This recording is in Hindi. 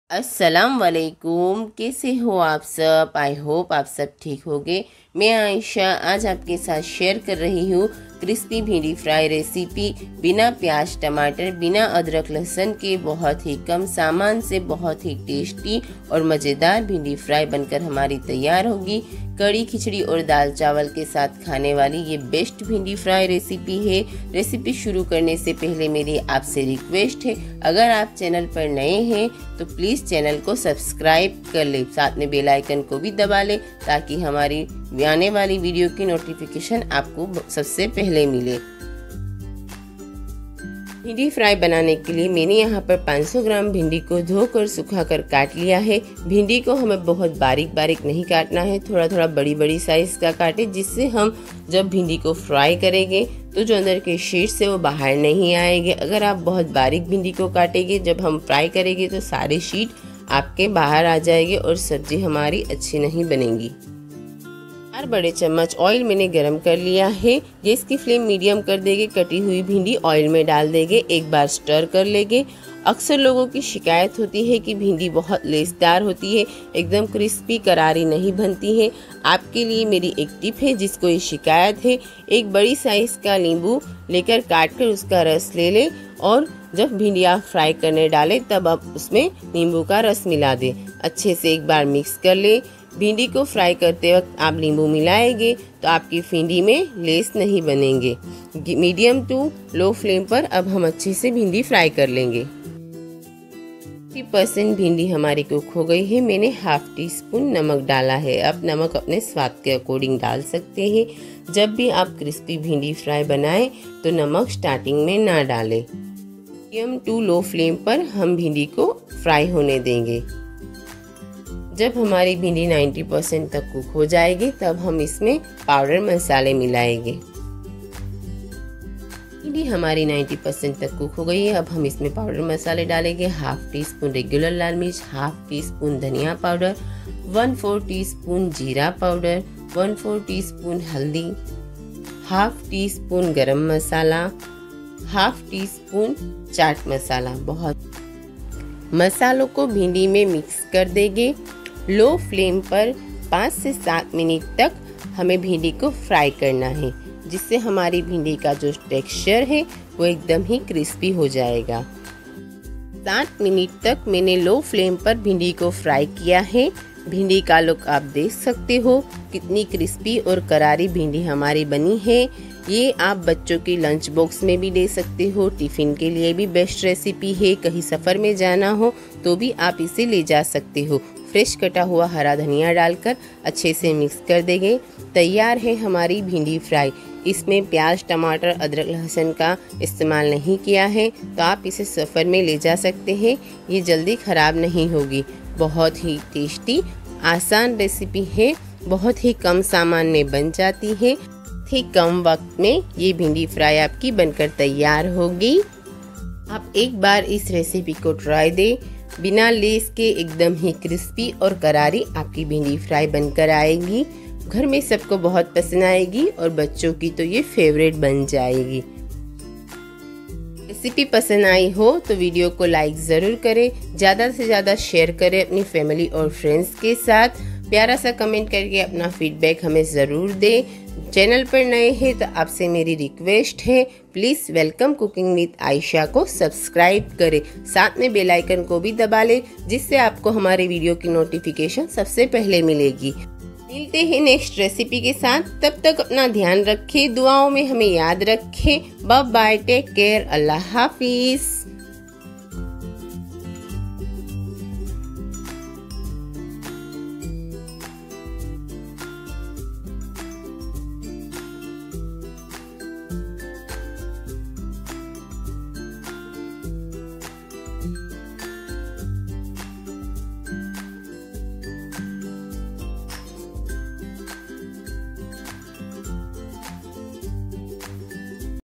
अस्सलाम वालेकुम। कैसे हो आप सब? आई होप आप सब ठीक होगे। मैं आयशा आज आपके साथ शेयर कर रही हूँ क्रिस्पी भिंडी फ्राई रेसिपी। बिना प्याज टमाटर बिना अदरक लहसुन के बहुत ही कम सामान से बहुत ही टेस्टी और मज़ेदार भिंडी फ्राई बनकर हमारी तैयार होगी। कड़ी खिचड़ी और दाल चावल के साथ खाने वाली ये बेस्ट भिंडी फ्राई रेसिपी है। रेसिपी शुरू करने से पहले मेरी आपसे रिक्वेस्ट है, अगर आप चैनल पर नए हैं तो प्लीज़ चैनल को सब्सक्राइब कर ले, साथ में बेल आइकन को भी दबा ले ताकि हमारी आने वाली वीडियो की नोटिफिकेशन आपको सबसे पहले मिले। भिंडी फ्राई बनाने के लिए मैंने यहाँ पर 500 ग्राम भिंडी को धोकर सुखाकर काट लिया है। भिंडी को हमें बहुत बारीक बारीक नहीं काटना है, थोड़ा थोड़ा बड़ी बड़ी साइज का काटे, जिससे हम जब भिंडी को फ्राई करेंगे तो जो अंदर के शीट्स है वो बाहर नहीं आएंगे। अगर आप बहुत बारीक भिंडी को काटेंगे, जब हम फ्राई करेंगे तो सारे शीट आपके बाहर आ जाएंगे और सब्जी हमारी अच्छी नहीं बनेगी। 4 बड़े चम्मच ऑयल मैंने गरम कर लिया है। गैस की फ्लेम मीडियम कर देंगे। कटी हुई भिंडी ऑयल में डाल देंगे, एक बार स्टर कर लेंगे। अक्सर लोगों की शिकायत होती है कि भिंडी बहुत लेसदार होती है, एकदम क्रिस्पी करारी नहीं बनती है। आपके लिए मेरी एक टिप है जिसको ये शिकायत है। एक बड़ी साइज का नींबू लेकर काट कर उसका रस ले लें और जब भिंडी आप फ्राई करने डालें तब आप उसमें नींबू का रस मिला दें। अच्छे से एक बार मिक्स कर लें। भिंडी को फ्राई करते वक्त आप नींबू मिलाएंगे तो आपकी भिंडी में लेस नहीं बनेंगे। मीडियम टू लो फ्लेम पर अब हम अच्छे से भिंडी फ्राई कर लेंगे। 50% भिंडी हमारी कुक हो गई है। मैंने हाफ टी स्पून नमक डाला है। अब नमक अपने स्वाद के अकॉर्डिंग डाल सकते हैं। जब भी आप क्रिस्पी भिंडी फ्राई बनाएं तो नमक स्टार्टिंग में ना डालें। मीडियम टू लो फ्लेम पर हम भिंडी को फ्राई होने देंगे। जब हमारी भिंडी 90% तक कुक हो जाएगी तब हम इसमें पाउडर मसाले मिलाएंगे। भिंडी हमारी 90% तक कुक हो गई है। अब हम इसमें पाउडर मसाले डालेंगे। हाफ टी स्पून रेगुलर लाल मिर्च, हाफ टी स्पून धनिया पाउडर, 1/4 टी स्पून जीरा पाउडर, 1/4 टी स्पून हल्दी, half teaspoon garam masala, half teaspoon chaat masala. बहुत मसालों को भिंडी में मिक्स कर देंगे। लो फ्लेम पर 5 से 7 मिनट तक हमें भिंडी को फ्राई करना है, जिससे हमारी भिंडी का जो टेक्सचर है वो एकदम ही क्रिस्पी हो जाएगा। 7 मिनट तक मैंने लो फ्लेम पर भिंडी को फ्राई किया है। भिंडी का लुक आप देख सकते हो कितनी क्रिस्पी और करारी भिंडी हमारी बनी है। ये आप बच्चों की लंच बॉक्स में भी दे सकते हो, टिफिन के लिए भी बेस्ट रेसिपी है। कहीं सफ़र में जाना हो तो भी आप इसे ले जा सकते हो। फ्रेश कटा हुआ हरा धनिया डालकर अच्छे से मिक्स कर देंगे। तैयार है हमारी भिंडी फ्राई। इसमें प्याज टमाटर अदरक लहसुन का इस्तेमाल नहीं किया है, तो आप इसे सफ़र में ले जा सकते हैं। ये जल्दी ख़राब नहीं होगी। बहुत ही टेस्टी आसान रेसिपी है, बहुत ही कम सामान में बन जाती है। ठीक कम वक्त में ये भिंडी फ्राई आपकी बनकर तैयार होगी। आप एक बार इस रेसिपी को ट्राई दें। बिना लेस के एकदम ही क्रिस्पी और करारी आपकी भिंडी फ्राई बनकर आएगी। घर में सबको बहुत पसंद आएगी और बच्चों की तो ये फेवरेट बन जाएगी। रेसिपी पसंद आई हो तो वीडियो को लाइक ज़रूर करें, ज़्यादा से ज़्यादा शेयर करें अपनी फैमिली और फ्रेंड्स के साथ। प्यारा सा कमेंट करके अपना फीडबैक हमें ज़रूर दें। चैनल पर नए हैं तो आपसे मेरी रिक्वेस्ट है, please welcome cooking with Ayesha को सब्सक्राइब करें, साथ में बेल आइकन को भी दबा लें, जिससे आपको हमारे वीडियो की नोटिफिकेशन सबसे पहले मिलेगी। मिलते हैं नेक्स्ट रेसिपी के साथ। तब तक अपना ध्यान रखें, दुआओं में हमें याद रखें। बाय बाय, टेक केयर, अल्लाह हाफिज़।